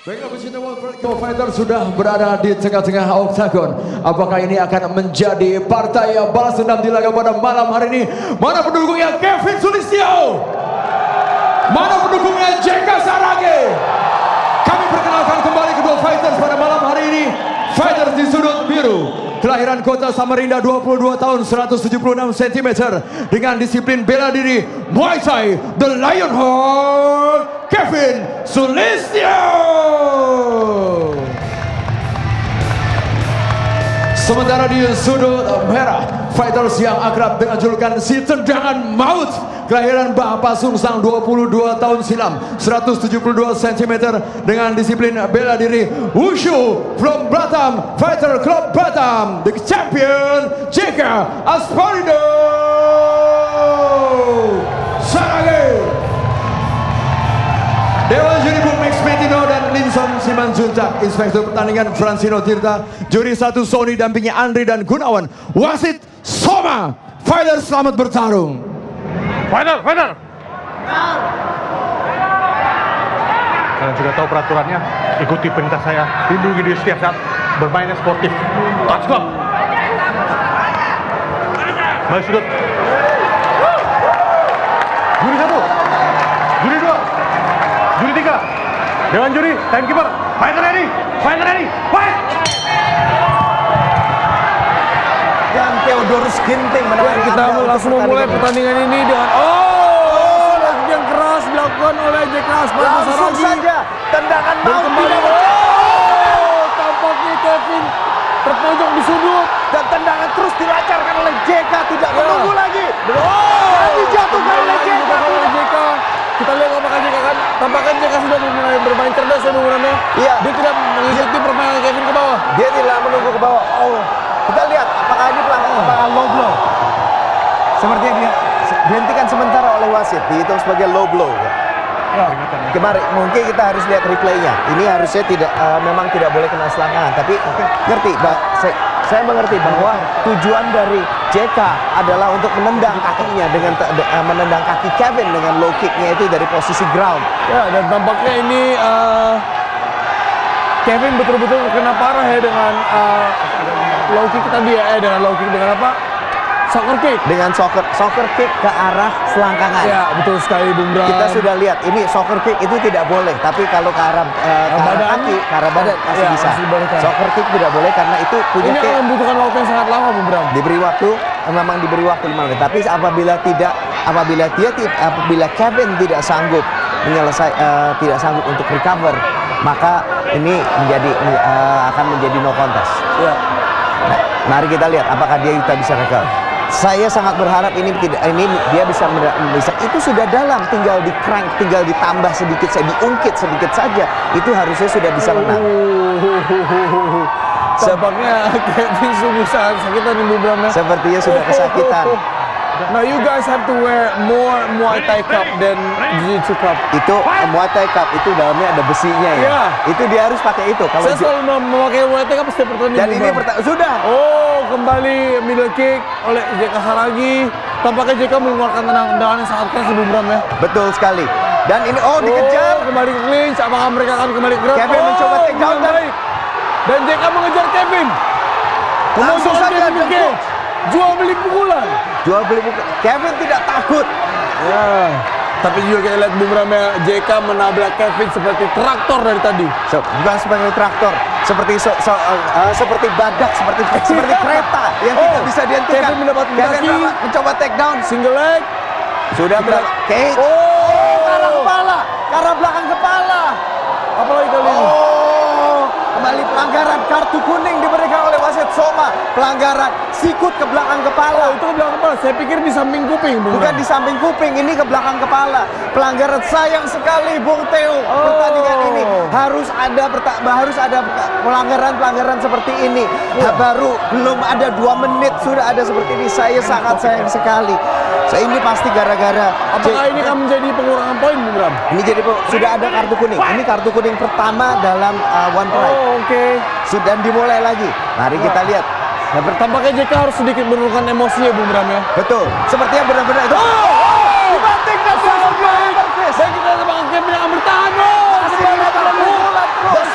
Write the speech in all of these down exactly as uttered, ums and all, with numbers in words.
Baiklah, pecinta World Fighter sudah berada di tengah-tengah oktagon. Apakah ini akan menjadi partai balas dendam di laga pada malam hari ini? Mana pendukungnya Kevin Sulistyo? Mana pendukungnya J K Saragi? Kami perkenalkan kembali kedua fighters pada malam hari ini. Fighters di sudut biru, kelahiran kota Samarinda, dua puluh dua tahun, seratus tujuh puluh enam sentimeter, dengan disiplin bela diri Muay Thai, The Lionheart, Kevin Sulistyo. Sementara di sudut merah, fighters yang akrab dengan julukan si tendangan maut, kelahiran Bapak Sungsang, dua puluh dua tahun silam, seratus tujuh puluh dua sentimeter, dengan disiplin bela diri Wushu from Batam Fighter Club Batam, the champion J K Asparindo Saragi. Dewan Juri Bung Max Metino dan Linson Simanjuntak, Inspektur Pertandingan Francino Tirta, Juri satu Sony dampingi Andri dan Gunawan, wasit Soma. Fighter selamat bertarung. Fighter, fighter. Kalian sudah tahu peraturannya, ikuti perintah saya, lindungi diri setiap saat, bermainnya sportif. Touch club. Balik sudut. Juri satu, juri dua, juri tiga, Dewan Juri, timekeeper, fighter ready, fighter ready, fight! Dan Theodorus Ginting menawarkan kita langsung memulai pertandingan ini dengan oh, lagi yang keras dilakukan oleh J K Asparindo langsung Saragi. saja tendangan maut kembali oh, tampaknya Kevin terpojok di sudut dan tendangan terus dilancarkan oleh J K, tidak ya. menunggu lagi. Oh, dan dijatuhkan oleh J K. oleh J K. Kita lihat apakah J K kan, tampaknya J K sudah mulai bermain cerdas ya menggunakannya. Iya. Dia tidak mengikuti Ya. permainan Kevin ke bawah. Dia tidak menunggu ke bawah. Oh, kita lihat apakah ini pelanggaran, Oh. apakah low blow. Sepertinya dia dihentikan sementara oleh wasit, dihitung sebagai low blow. Ya. Kemarin mungkin kita harus lihat replaynya. Ini harusnya tidak, uh, memang tidak boleh kena selangkangan. Tapi ngerti, Pak. Saya, saya mengerti bahwa tujuan dari J K adalah untuk menendang kakinya dengan uh, menendang kaki Kevin dengan low kicknya itu dari posisi ground. Ya, dan tampaknya ini uh, Kevin betul-betul kena parah ya dengan uh, low kick tadi ya, eh dengan low kick dengan apa? Soccer kick. Dengan soccer soccer kick ke arah selangkangan. Ya, betul sekali Bung Bram. Kita sudah lihat ini soccer kick itu tidak boleh, tapi kalau ke arah, uh, ke arah Badan, kaki, ke arah badan masih ya, bisa. masih dibolehkan. Soccer kick tidak boleh karena itu punya Ini kick. akan membutuhkan waktu yang sangat lama Bung Bram. Diberi waktu, memang diberi waktu lima menit. Tapi apabila tidak, apabila dia apabila Kevin tidak sanggup menyelesai, uh, tidak sanggup untuk recover, maka ini menjadi uh, akan menjadi no contest. Ya. Nah, mari kita lihat apakah dia bisa recover. Saya sangat berharap ini tidak, ini dia bisa bisa itu sudah dalam, tinggal di crank, tinggal ditambah sedikit saja, diungkit sedikit saja, itu harusnya sudah bisa menang. Tampaknya Kevin sungguh sangat sakitan nih Bung Bram ya. Sepertinya sudah kesakitan. Now you guys have to wear more Muay Thai cup than Jiu-Jitsu cup. Itu Muay Thai cup itu dalamnya ada besinya ya. Iya. Itu dia harus pakai itu. Kalau Saya selalu mem- memakai Muay Thai cup setiap pertandingan. dan Bung ini Bram. pertama sudah. Oh, kembali middle kick oleh J K Saragi. Tampaknya J K mengeluarkan tendangan yang sangat keras Bung Bram ya. Betul sekali. Dan ini oh dikejar. Oh, kembali ke clinch. Apakah mereka akan kembali ke ground? Kevin oh, mencoba take down dan- baik. Dan J K mengejar Kevin. Langsung Kemudian saja dia jemput. jual beli pukulan. Jual beli buku. Kevin tidak takut. Ya. Tapi juga kita lihat Bung Bram ya, J K menabrak Kevin seperti traktor dari tadi. So, bukan sebagai traktor, seperti so, so, uh, uh, seperti badak, seperti seperti kereta yang Oh, tidak bisa dihentikan. Kevin mendapatkan Kevin kaki. mencoba- mencoba take down. Single leg. Sudah Kita- berapa? Cage. Oh, Ke arah kepala, ke arah belakang kepala. apalagi kali ini? Oh, kembali pelanggaran kartu kuning diberikan oleh wasit Soma. Pelanggaran sikut ke belakang kepala. Oh, itu ke belakang kepala. Saya pikir di samping kuping, Bung Bukan Bram. di samping kuping, ini ke belakang kepala. Pelanggaran sayang sekali, Bung Theo. Oh. Pertandingan ini harus ada perta- harus ada pelanggaran-pelanggaran seperti ini. Ya. Baru belum ada dua menit sudah ada seperti ini. Saya sangat sayang sekali. So, ini pasti gara-gara Apakah J- ini akan menjadi pengurangan poin, Bung Bram? ini jadi pe- sudah ada kartu kuning. Ini kartu kuning pertama dalam uh, one fight. Oh, oke. Sudah dimulai lagi. Mari kita lihat. Nah, tampaknya J K harus sedikit menurunkan emosinya, Bung Bram ya. Betul. Sepertinya benar-benar itu. Oh, Dibanting dan Sangat baik. Dan kita lihat Bang Kevin yang akan bertahan. Oh, masih kembali dapat pada pukulan terus.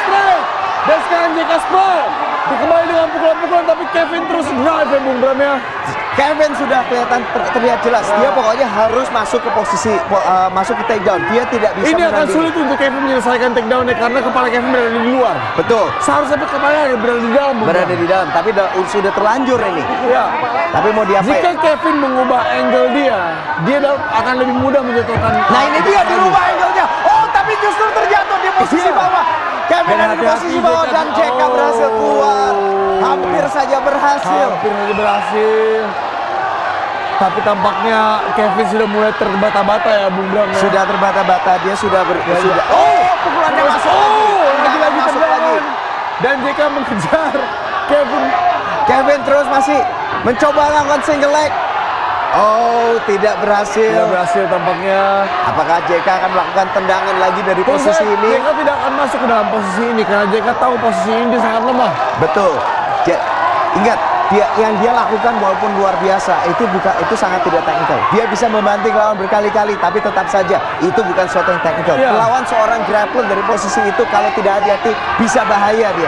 tendangan tapi Kevin terus drive ya Bung Bram ya. Kevin sudah kelihatan ter terlihat jelas. Dia pokoknya harus masuk ke posisi uh, masuk ke takedown. Dia tidak bisa Ini akan menandingi. sulit untuk Kevin menyelesaikan takedown ya karena kepala Kevin berada di luar. Betul. Seharusnya kepalanya berada di dalam. Bung Berada Bram. di dalam, tapi sudah terlanjur ini. Ya. Tapi mau diapain? Jika Kevin mengubah angle dia, dia akan lebih mudah menjatuhkan. Nah ini dia dirubah angle-nya. Oh tapi justru terjatuh di posisi Iya. bawah. Kevin Dan ada di hati-hati posisi bawah J K. dan J K Oh. berhasil keluar. Hampir saja berhasil. Hampir saja berhasil. Tapi tampaknya Kevin sudah mulai terbata-bata ya Bung Bram ya. Sudah terbata-bata, dia sudah ber Ya, sudah. ya. Oh, pukulannya masuk lagi. Oh, lagi-lagi Tendangan masuk lagi. tendangan. Dan J K mengejar Kevin. Kevin terus masih mencoba melakukan single leg. Oh, tidak berhasil. Tidak berhasil tampaknya. Apakah J K akan melakukan tendangan lagi dari Bung posisi Bram, ini? J K tidak akan masuk ke dalam posisi ini karena J K tahu posisi ini dia sangat lemah. Betul. J Ingat, dia yang dia lakukan walaupun luar biasa itu bukan itu sangat tidak teknikal. Dia bisa membanting lawan berkali-kali, tapi tetap saja itu bukan suatu yang teknikal. Iya. Melawan seorang grappler dari posisi itu kalau tidak hati-hati bisa bahaya dia.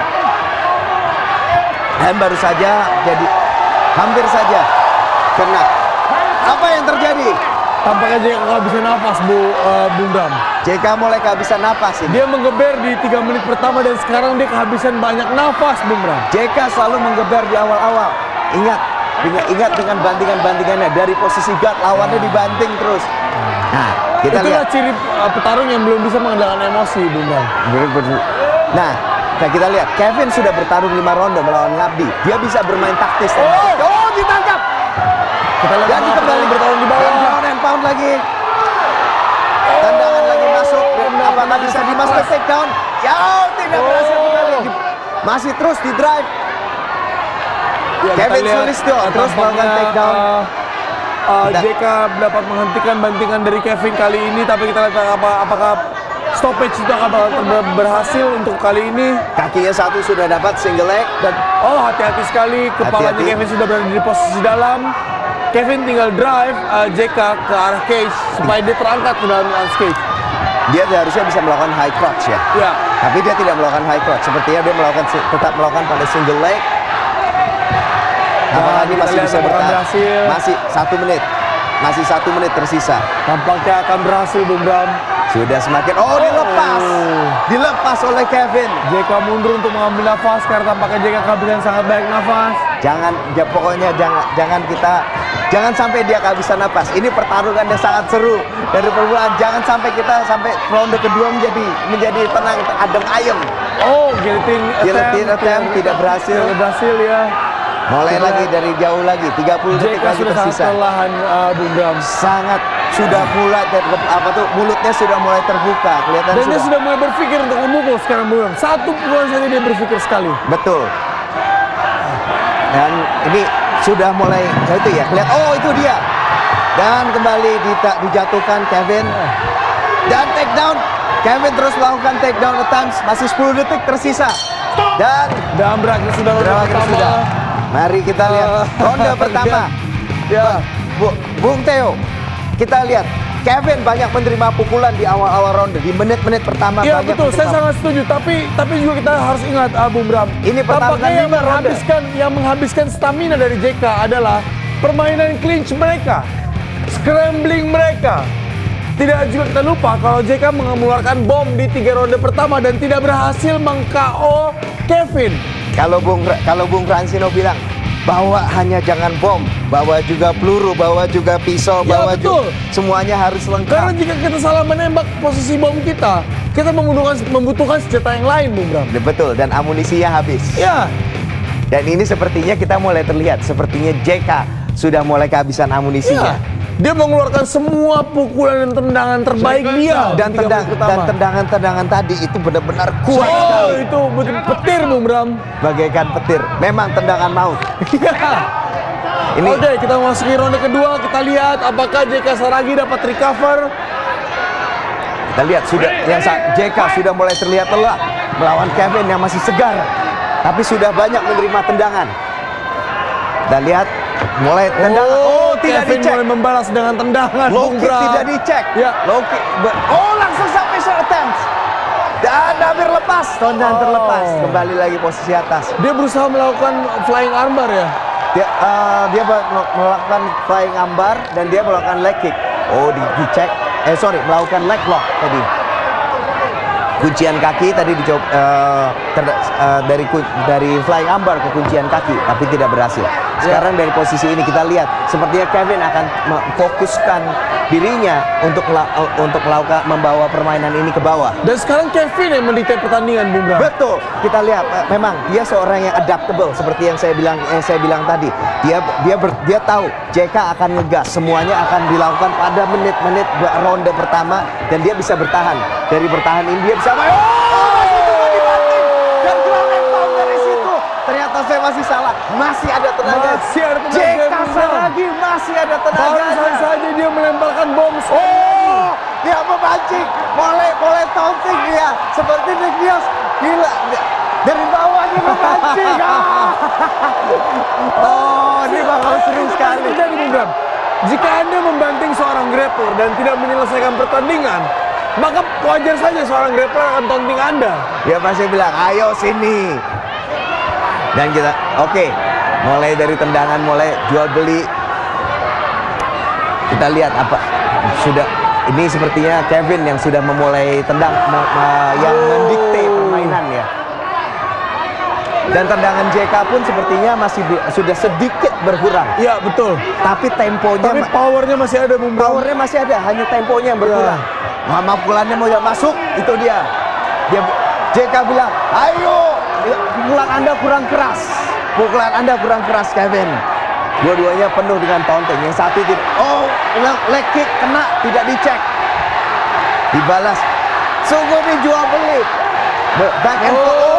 Dan baru saja jadi hampir saja kena. Apa yang terjadi? Tampaknya J K kehabisan nafas Bu uh, Bung Bram. J K mulai kehabisan napas ini. Dia menggeber di tiga menit pertama dan sekarang dia kehabisan banyak nafas Bung Bram. J K selalu menggeber di awal-awal. Ingat, ingat, ingat dengan bantingan-bantingannya dari posisi guard lawannya dibanting terus. Nah, kita Itulah lihat. ciri uh, petarung yang belum bisa mengendalikan emosi Bung Bram. Bener-bener. Nah, nah, kita lihat Kevin sudah bertarung lima ronde melawan Ngabdi. Dia bisa bermain taktis. Oh! oh ditangkap. Kita lihat Dan Ngabdi kembali bertarung di bawah. Dan ground and pound lagi. Tendangan lagi masuk. tendangan Apakah lagi bisa sangat dimasuk keras. take down? Ya, tidak Oh. berhasil kembali. Di- Masih terus di drive. Ya, kita Kevin lihat, Sulistyo uh, terus melakukan tampaknya, take down. uh, uh, Dan- J K dapat menghentikan bantingan dari Kevin kali ini, tapi kita lihat apa, apakah stoppage itu akan ber- berhasil untuk kali ini. Kakinya satu sudah dapat single leg. Dan oh hati-hati sekali, kepalanya Hati-hati. Kevin sudah berada di posisi dalam. Kevin tinggal drive uh, J K ke arah cage supaya dia terangkat ke dalam cage. Dia harusnya bisa melakukan high crotch ya. Ya, Tapi dia tidak melakukan high crotch. Sepertinya dia melakukan tetap melakukan pada single leg. Apakah Dan ini kita masih lihat bisa apakah bertahan? berhasil. Masih satu menit. Masih satu menit tersisa. tampaknya akan berhasil Bung Bram. Sudah semakin. Oh, dilepas. Oh. Dilepas oleh Kevin. J K mundur untuk mengambil nafas karena tampaknya J K kehabisan sangat banyak nafas. Jangan, ya, pokoknya jangan, jangan kita, jangan sampai dia kehabisan napas. Ini pertarungannya sangat seru dari permulaan. Jangan sampai kita sampai ronde kedua menjadi menjadi tenang, adem ayem. Oh, guillotine Guillotine attempt tidak berhasil. Tidak berhasil ya. Mulai Sudah- lagi dari jauh lagi, tiga puluh J detik K lagi sudah sangat tersisa. kelelahan uh, Bung Bram. Sangat sudah mulai ter- apa tuh mulutnya sudah mulai terbuka, kelihatan Dan dia sudah. sudah mulai berpikir untuk memukul sekarang Bung Bram. Satu pukulan saja dia berpikir sekali. Betul. Dan ini sudah mulai, nah itu ya, lihat, oh itu dia. Dan kembali dita- dijatuhkan Kevin. Dan take down. Kevin terus melakukan take down attempts. Masih sepuluh detik tersisa. Dan Dan berakhir sudah ronde berakhir pertama. sudah. Mari kita lihat ronde pertama. Ya. Bu, Bung Theo, kita lihat Kevin banyak menerima pukulan di awal-awal ronde, di menit-menit pertama Iya banyak betul, saya menerima. sangat setuju. Tapi tapi juga kita harus ingat, uh, Bung Bram. Ini pertarungan tampaknya yang lima ronde. menghabiskan yang menghabiskan stamina dari J K adalah permainan clinch mereka, scrambling mereka. Tidak juga kita lupa kalau J K mengeluarkan bom di tiga ronde pertama dan tidak berhasil meng-K O Kevin. Kalau Bung kalau Bung Fransino bilang bawa hanya jangan bom, bawa juga peluru, bawa juga pisau, Ya, bawa betul. juga semuanya harus Karena lengkap. jika kita salah menembak posisi bom kita, kita membutuhkan membutuhkan senjata yang lain, Bung Bram. Betul, dan amunisinya habis. Ya, Dan ini sepertinya kita mulai terlihat, sepertinya J K sudah mulai kehabisan amunisinya. ya. Dia mengeluarkan semua pukulan dan tendangan terbaik dia. Dan di tiga tendang menit dan pertama. tendangan-tendangan tadi itu benar-benar kuat Oh, sekali, itu betul petir, Bung Bram. bagaikan petir. Memang tendangan maut. Ya. Ini Oke, kita memasuki ronde kedua. Kita lihat apakah J K Saragi dapat recover. kita lihat sudah yang sa- J K sudah mulai terlihat lelah melawan Kevin yang masih segar, tapi sudah banyak menerima tendangan. Kita lihat mulai tendangan. Oh, tidak Kevin dicek. mulai membalas dengan tendangan, Low Bung kick Bram. tidak dicek. Ya. Low kick. ber- Oh, langsung submission attempts. Dan Amir lepas, Tondan terlepas. Kembali lagi posisi atas. Dia berusaha melakukan flying armbar ya. Dia, uh, dia melakukan flying armbar dan dia melakukan leg kick. Oh, di, dicek. Eh sorry, melakukan leg lock tadi. Kuncian kaki tadi dicoba uh, ter, uh, dari dari flying armbar ke kuncian kaki, tapi tidak berhasil. Sekarang dari posisi ini kita lihat sepertinya Kevin akan memfokuskan dirinya untuk uh, untuk melakukan membawa permainan ini ke bawah. Dan sekarang Kevin yang mendikte pertandingan, Bung Bram. Betul. Kita lihat uh, memang dia seorang yang adaptable seperti yang saya bilang yang saya bilang tadi. Dia dia ber, dia tahu J K akan ngegas, semuanya akan dilakukan pada menit-menit ronde pertama dan dia bisa bertahan. Dari bertahan ini dia bisa oh, masih cuma dibanting dan ground and pound dari situ. Ternyata saya masih salah. Masih ada tenaga. Masih ada tenaga. J K Saragi masih ada tenaga. Barusan saja dia melemparkan bom. Oh, dia memancing. Boleh boleh taunting dia. Seperti Nick Diaz. Gila. Dari bawah dia memancing. Ah. Oh, ini bakal seru sekali. Jadi Bung Bram, jika Anda membanting seorang grappler dan tidak menyelesaikan pertandingan, maka wajar saja seorang grappler akan taunting Anda. Dia pasti bilang, ayo sini. Dan kita, oke, okay. Mulai dari tendangan, mulai jual beli. Kita lihat apa sudah. Ini sepertinya Kevin yang sudah memulai tendang, yang mendikte permainan ya. Dan tendangan J K pun sepertinya masih sudah sedikit berkurang. Iya betul. Tapi temponya, tapi powernya masih ada, Bung Bram. Powernya masih ada, hanya temponya yang berkurang. Ya. Mama pukulannya mau masuk, itu dia. Dia J K bilang, ayo, pukulan Anda kurang keras. Pukulan Anda kurang keras, Kevin. Dua-duanya penuh dengan taunting. Yang satu tidak. Oh, leg kick kena, tidak dicek. Dibalas. Sungguh dijual beli. Back and forth. Oh.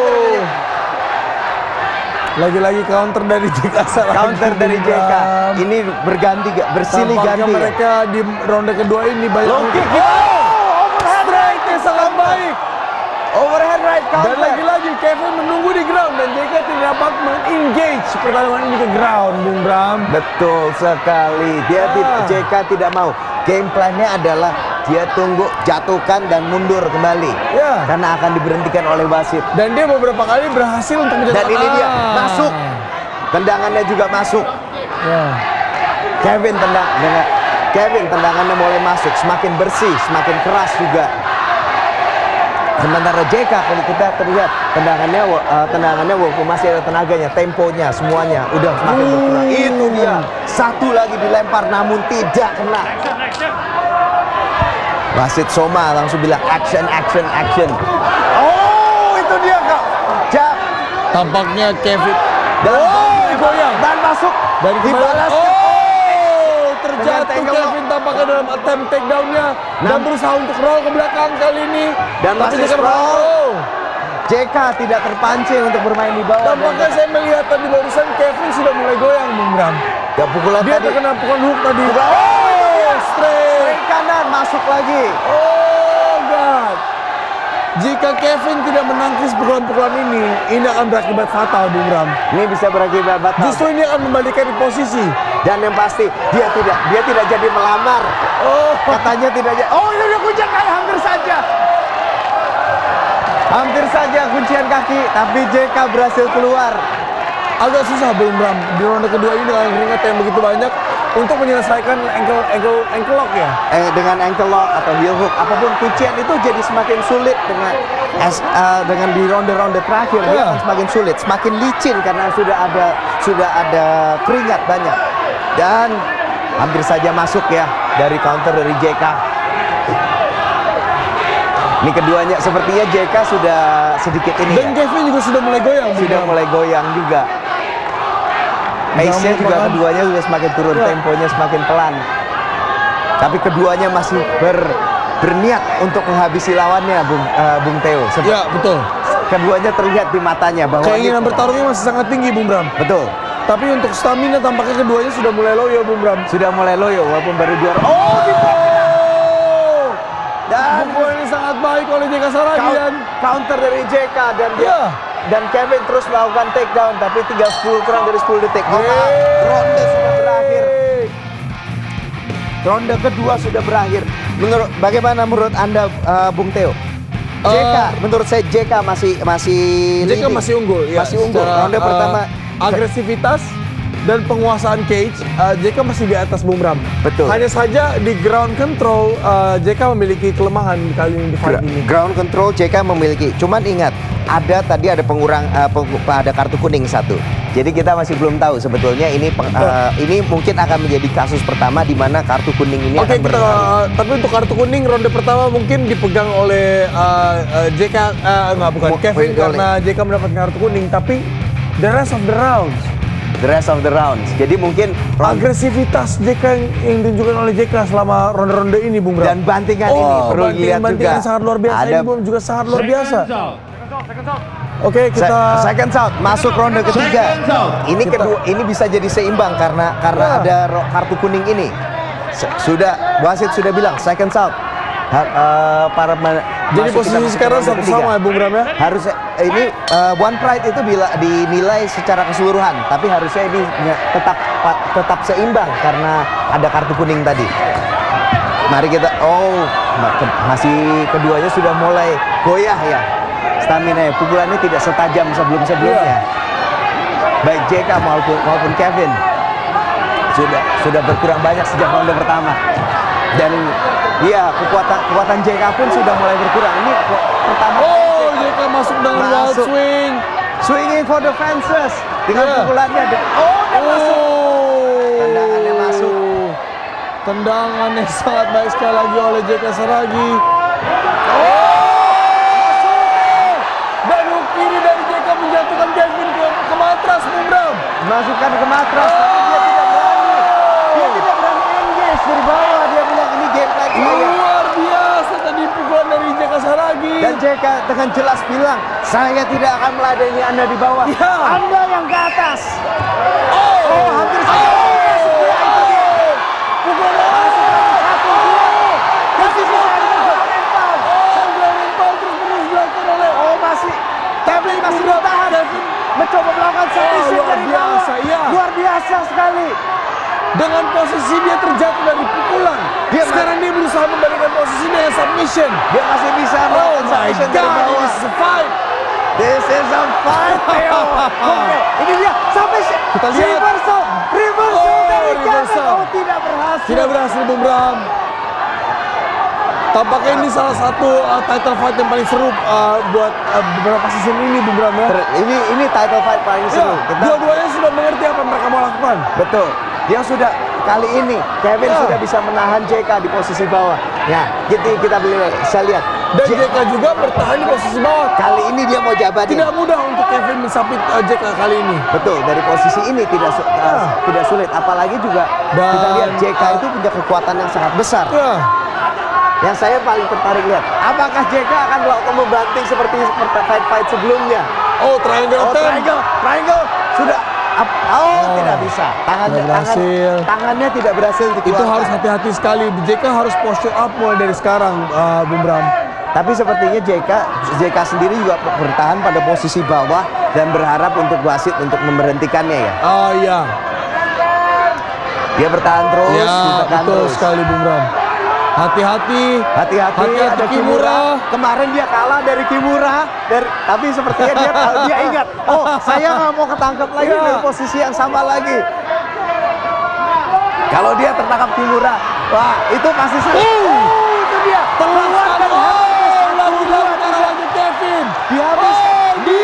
Lagi-lagi counter dari J K Saragi. Counter dari J K. Ini berganti, bersilih ganti. Mereka di ronde kedua ini banyak. Low kick. Oh, overhead right yang sangat baik. Overhead right counter. Dan lagi-lagi Kevin menunggu di ground dan J K tidak dapat meng-engage pertarungan ini ke ground, Bung Bram. Betul sekali. Dia ah. tidak, J K tidak mau. Game plan-nya adalah dia tunggu, jatuhkan dan mundur kembali. Ya. Karena akan diberhentikan oleh wasit. Dan dia beberapa kali berhasil untuk menjatuhkan. Dan ini dia masuk. Tendangannya juga masuk. Ya. Kevin tendang dengan Kevin tendangannya mulai masuk, semakin bersih, semakin keras juga. Sementara J K kalau kita terlihat tendangannya uh, tendangannya walaupun masih ada tenaganya, temponya semuanya udah semakin berkurang. Hmm. Itu dia. Satu lagi dilempar namun tidak kena. Wasit Soma langsung bilang action action action. Oh, itu dia Kak. Jab. Tampaknya Kevin Dan oh, goyang dan masuk dari dibalas. Oh, terjatuh Kevin tampaknya dalam attempt takedown-nya dan berusaha untuk roll ke belakang kali ini. Dan masih roll. J K tidak terpancing untuk bermain di bawah. Tampaknya saya melihat tadi barusan Kevin sudah mulai goyang, Bung Bram. Ya pukulan dia tadi. terkena pukulan hook tadi. Pukulan. Oh, straight. Straight kanan masuk lagi. Oh God. Jika Kevin tidak menangkis pukulan-pukulan ini, ini akan berakibat fatal, Bung Bram. Ini bisa berakibat fatal. Justru ini akan membalikan di posisi. Dan yang pasti dia tidak dia tidak jadi melamar. Oh, katanya tidak jadi. Oh, ini udah kuncian kaki hampir saja. Hampir saja kuncian kaki, tapi J K berhasil keluar. Agak susah, Bung Bram, di ronde kedua ini dengan keringat yang begitu banyak untuk menyelesaikan ankle ankle ankle lock ya. Eh, dengan ankle lock atau heel hook, apapun kuncian itu jadi semakin sulit dengan as, uh, dengan di ronde-ronde terakhir yeah. Dia akan semakin sulit, semakin licin karena sudah ada sudah ada keringat banyak. Dan hampir saja masuk ya dari counter dari J K. Ini keduanya sepertinya J K sudah sedikit ini. Dan ya. Kevin juga sudah mulai goyang. Sudah mulai goyang juga. Pace-nya juga keduanya sudah semakin turun, ya. Temponya semakin pelan. Tapi keduanya masih ber, berniat untuk menghabisi lawannya, Bung, uh, Bung Theo. Iya, betul. Keduanya terlihat di matanya bahwa keinginan bertarungnya masih sangat tinggi, Bung Bram. Betul. Tapi untuk stamina tampaknya keduanya sudah mulai loyo, Bung Bram. Sudah mulai loyo walaupun baru juara. Oh, gitu. Dan pukul ini sangat baik oleh J K Saragi dan counter dari J K dan dia yeah. dan Kevin terus melakukan takedown tapi tinggal sepuluh kurang dari sepuluh detik. Maka ronde sudah berakhir. Ronde kedua sudah berakhir. Menurut bagaimana menurut Anda uh, Bung Theo? J K, menurut saya J K masih masih J K leading. masih unggul, ya. Masih unggul. Secara, Ronde uh, pertama agresivitas dan penguasaan cage, uh, J K masih di atas Bung Bram. Betul. Hanya saja di ground control, uh, J K memiliki kelemahan kali ini di fight Gra- ini. ground control J K memiliki. Cuman ingat, ada tadi ada pengurang uh, peng- ada kartu kuning satu. Jadi kita masih belum tahu sebetulnya ini peng- uh, ini mungkin akan menjadi kasus pertama di mana kartu kuning ini Oke, akan kita, berlalu. tapi untuk kartu kuning ronde pertama mungkin dipegang oleh uh, uh, J K, uh, enggak bukan Mo- Kevin oleh- karena J K mendapatkan kartu kuning, tapi the rest of the rounds, The rest of the rounds. Jadi mungkin round- agresivitas J K yang, yang ditunjukkan oleh J K selama ronde-ronde ini, Bung Bram. dan bantingan ini Oh, perlu dilihat juga. bantingan sangat luar biasa. Ada Ini Bung, juga sangat luar biasa. Oke, Se- kita second out masuk ronde ketiga. Ini kedua ini bisa jadi seimbang karena karena Ya. ada ro- kartu kuning ini. Se- Sudah wasit sudah bilang second out. Ha, eh, para ma- jadi masuk- kita posisi masuk ke sekarang ronde satu ketiga. sama ya, Bung Bram ya. Harusnya ini eh, One Pride itu bila dinilai secara keseluruhan, tapi harusnya ini nya- tetap pa- tetap seimbang karena ada kartu kuning tadi. Mari kita oh ma- ke- masih keduanya sudah mulai goyah ya. Stamina ya, pukulannya tidak setajam sebelum-sebelumnya. Baik J K maupun maupun Kevin sudah sudah berkurang banyak sejak ronde pertama. Dan iya, kekuatan kekuatan J K pun sudah mulai berkurang. Ini kok pertama Oh, J K masuk dengan wild Masuk. swing. swinging for the fences dengan Ya. pukulannya. Oh, dia masuk. Oh. Tendangannya masuk. Tendangan yang sangat baik sekali lagi oleh J K Saragi. Oh! Dan hook kiri dari J K menjatuhkan Kevin ke, ke matras, Bung Bram. Masukkan ke matras, tapi dia tidak berani. Dia tidak berani engage dari bawah. Dia bilang ini game plan saya. Luar biasa tadi pukulan dari J K Saragi. Dan J K dengan jelas bilang, saya tidak akan meladeni Anda di bawah. Ya. Anda yang ke atas. oh, Oh, hampir saja. Oh. Masuk dia, itu dia. Pukulan Masuk lagi satu, dua. Kasih dia lempar. Oh, Glenn Paul terus menerus dilakukan oleh Oh, masih. Tapi masih Bung Bram, bertahan. Kevin Mencoba melakukan submission luar dari bawah. biasa, iya. Luar biasa sekali. dengan posisi dia terjatuh dari pukulan. Dia Sekarang dia berusaha membalikan posisi dengan submission. Dia masih bisa Oh melakukan my submission dari God, bawah. this is a fight. This is a fight, Theo. Oke, ini dia submission. Kita lihat. Reversal, reversal Oh, dari reversal. Kevin. Oh, tidak berhasil. Tidak berhasil, Bung Bram. Tampaknya ini salah satu uh, title fight yang paling seru uh, buat uh, beberapa season ini, Bung Bram ya. Ter- Ini ini title fight paling Ya, seru. Kita dua-duanya sudah mengerti apa yang mereka mau lakukan. betul. Dia sudah kali ini Kevin Ya. sudah bisa menahan J K di posisi bawah. Ya, gitu kita boleh bisa lihat. Dan J- J K juga bertahan di posisi bawah. kali ini dia mau jabatin. Tidak mudah untuk Kevin mensapit uh, J K kali ini. Betul, dari posisi ini tidak su- uh, Ya. tidak sulit. Apalagi juga Dan, kita lihat J K uh, itu punya kekuatan yang sangat besar. Ya. Yang saya paling tertarik lihat, apakah J K akan melakukan membanting seperti seperti fight-fight sebelumnya? Oh, triangle Oh, attempt. triangle, triangle sudah. ap- Oh, Oh, tidak bisa. Tangannya, tidak tangan, berhasil. tangannya tidak berhasil dikeluarkan. Itu harus hati-hati sekali. J K harus posture up mulai dari sekarang, uh, Bung Bram. Tapi sepertinya J K, J K sendiri juga bertahan pada posisi bawah dan berharap untuk wasit untuk memberhentikannya ya. Oh iya. Dia bertahan terus, Ya, ditekan betul terus. sekali, Bung Bram. Hati-hati. Hati-hati, Hati-hati ada Kimura. Kimura. Kemarin dia kalah dari Kimura, dari, tapi sepertinya dia tahu, dia ingat. Oh, saya nggak mau ketangkap lagi Ya. dari posisi yang sama lagi. Kalau dia tertangkap Kimura, wah itu pasti sulit. Uh. Oh, itu dia. Keluarkan Oh, Satu, lagi dua, lagi tiga. lagi Kevin. Dia habis. Oh, di.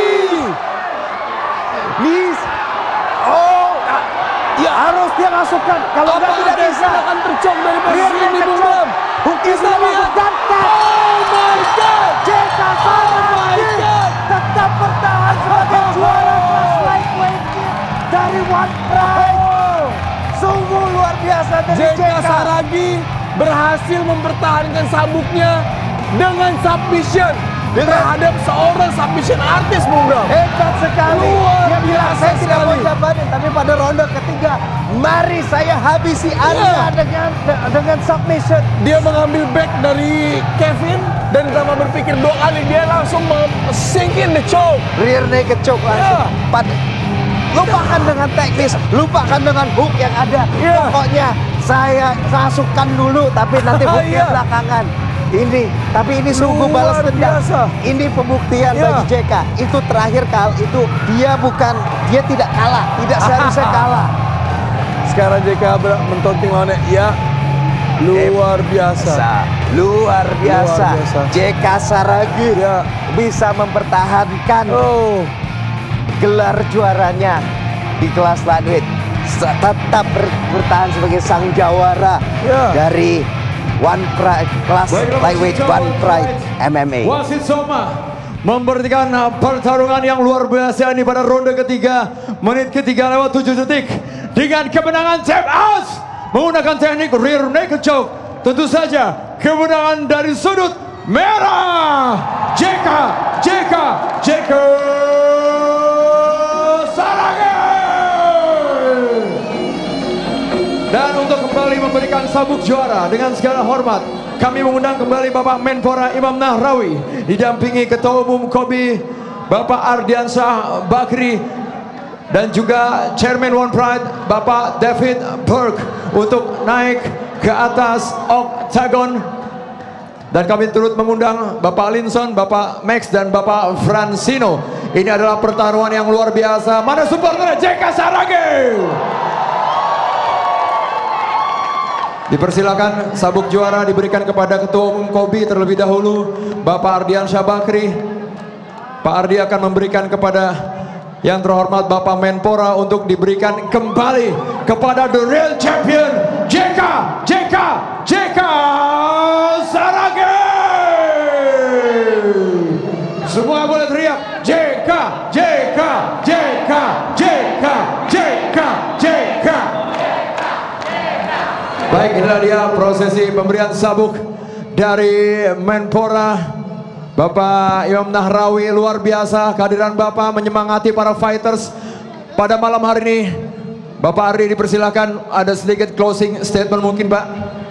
Nis. Oh, ya harus dia masukkan. Kalau Apa nggak tidak bisa. Kevin akan tercok dari posisi Rear ini, naked Bung choke. Bram? Hukis Kita lihat. dimasukkan. Oh my God. J K Oh my Saragi God. tetap bertahan sebagai juara kelas lightweight dari One Pride. Sungguh luar biasa dari J J K K. Saragi berhasil mempertahankan sabuknya dengan submission terhadap seorang submission artis, Bung Bram. Hebat sekali. Luar Dia bilang biasa saya tidak mau sekali." jabatin, tapi pada ronde ketiga, mari saya habisi Anda Ya. dengan dengan submission. Dia mengambil back dari Kevin dan tanpa berpikir dua kali dia langsung sink in the choke. Rear naked choke langsung. Ya. Pad- lupakan dengan teknis, lupakan dengan hook yang ada. Ya. Pokoknya saya masukkan dulu, tapi nanti hooknya Iya. belakangan. Ini, tapi ini sungguh balas Luar dendam. biasa. Ini pembuktian Ya. bagi J K. Itu terakhir kali itu dia bukan, dia tidak kalah, tidak seharusnya kalah. Sekarang J K ber- mentonting lawannya. Ya, luar biasa. Luar biasa. Luar biasa. J K Saragi Ya. bisa mempertahankan Oh, gelar juaranya di kelas lightweight. Se- Tetap ber- bertahan sebagai sang jawara Ya. dari One Pride kelas Baiklah, lightweight wasit One Pride M M A. Wasit Soma memberhentikan pertarungan yang luar biasa ini pada ronde ketiga, menit ketiga lewat tujuh detik dengan kemenangan tap out menggunakan teknik rear naked choke. Tentu saja kemenangan dari sudut merah J K J K J K Saragi. Dan untuk kembali memberikan sabuk juara dengan segala hormat, kami mengundang kembali Bapak Menpora Imam Nahrawi didampingi Ketua Umum Kobi Bapak Ardiansyah Bakri dan juga Chairman One Pride Bapak David Burke untuk naik ke atas oktagon. Dan kami turut mengundang Bapak Linson, Bapak Max dan Bapak Francino. Ini adalah pertarungan yang luar biasa. Mana supporter J K Saragi? Dipersilakan sabuk juara diberikan kepada Ketua Umum Kobi terlebih dahulu, Bapak Ardiansyah Bakri. Pak Ardi akan memberikan kepada yang terhormat Bapak Menpora untuk diberikan kembali kepada The Real Champion J K J K J K Saragi. Semua boleh teriak J K J K J K J K J K J K. Baik, inilah dia prosesi pemberian sabuk dari Menpora Bapak Imam Nahrawi. Luar biasa kehadiran Bapak menyemangati para fighters pada malam hari ini. Bapak Ardi dipersilakan ada sedikit closing statement mungkin Pak.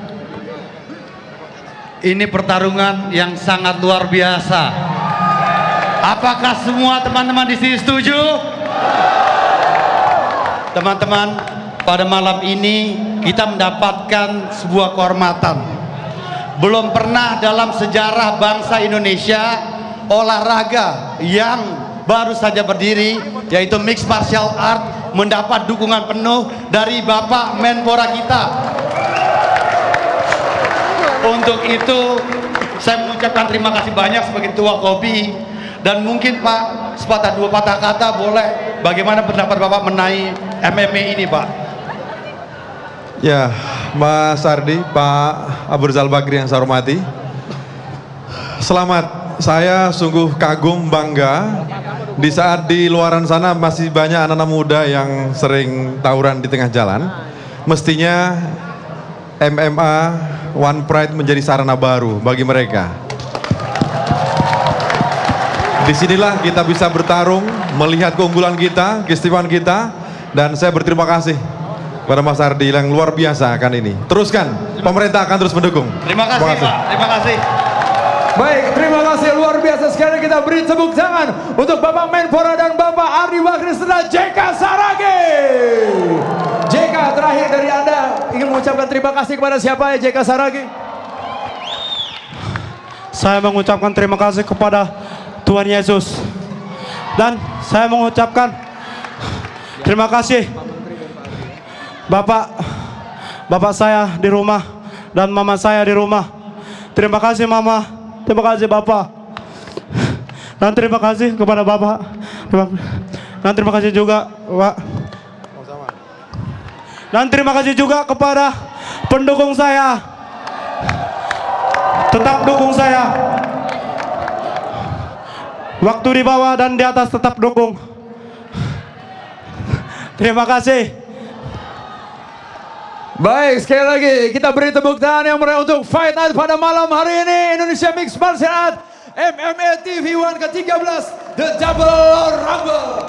Ini pertarungan yang sangat luar biasa. Apakah semua teman-teman di sini setuju? Teman-teman, pada malam ini kita mendapatkan sebuah kehormatan. Belum pernah dalam sejarah bangsa Indonesia olahraga yang baru saja berdiri, yaitu mixed martial art, mendapat dukungan penuh dari Bapak Menpora kita. Untuk itu saya mengucapkan terima kasih banyak sebagai Ketua Kobi. Dan mungkin Pak, sepatah dua patah kata boleh, bagaimana pendapat Bapak mengenai M M A ini Pak? Ya, Mas Ardi, Pak Abu Rizal Bakri yang saya hormati. Selamat, saya sungguh kagum, bangga di saat di luaran sana masih banyak anak-anak muda yang sering tawuran di tengah jalan. Mestinya M M A One Pride menjadi sarana baru bagi mereka. Disinilah kita bisa bertarung, melihat keunggulan kita, keistimewaan kita, dan saya berterima kasih pada Mas Ardi yang luar biasa akan ini. Teruskan, pemerintah akan terus mendukung. Terima kasih, Pak, terima kasih. Baik, terima kasih luar biasa sekali. Kita beri tepuk tangan untuk Bapak Menpora dan Bapak Ardi Bakri serta J K Saragi. J K, terakhir dari Anda ingin mengucapkan terima kasih kepada siapa ya J K Saragi? Saya mengucapkan terima kasih kepada Tuhan Yesus. Dan saya mengucapkan terima kasih Bapak Bapak saya di rumah dan mama saya di rumah. Terima kasih Mama, terima kasih Bapak. Dan terima kasih kepada Bapak. Dan terima kasih juga Pak. Dan terima kasih juga kepada pendukung saya. Tetap dukung saya. Waktu di bawah dan di atas tetap dukung. Terima kasih. Baik, sekali lagi kita beri tepuk tangan yang meriah untuk Fight Night pada malam hari ini. Indonesia Mixed Martial Art M M A T V One ke tiga belas The Double Rumble.